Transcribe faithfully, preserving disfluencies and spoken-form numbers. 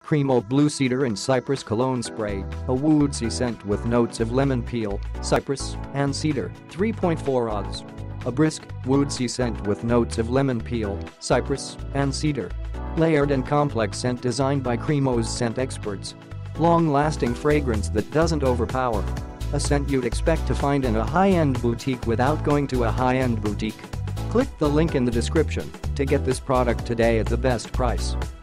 Cremo Blue Cedar and Cypress Cologne Spray, a woodsy scent with notes of lemon peel, cypress, and cedar, three point four odds. A brisk, woodsy scent with notes of lemon peel, cypress, and cedar. Layered and complex scent designed by Cremo's scent experts. Long-lasting fragrance that doesn't overpower. A scent you'd expect to find in a high-end boutique without going to a high-end boutique. Click the link in the description to get this product today at the best price.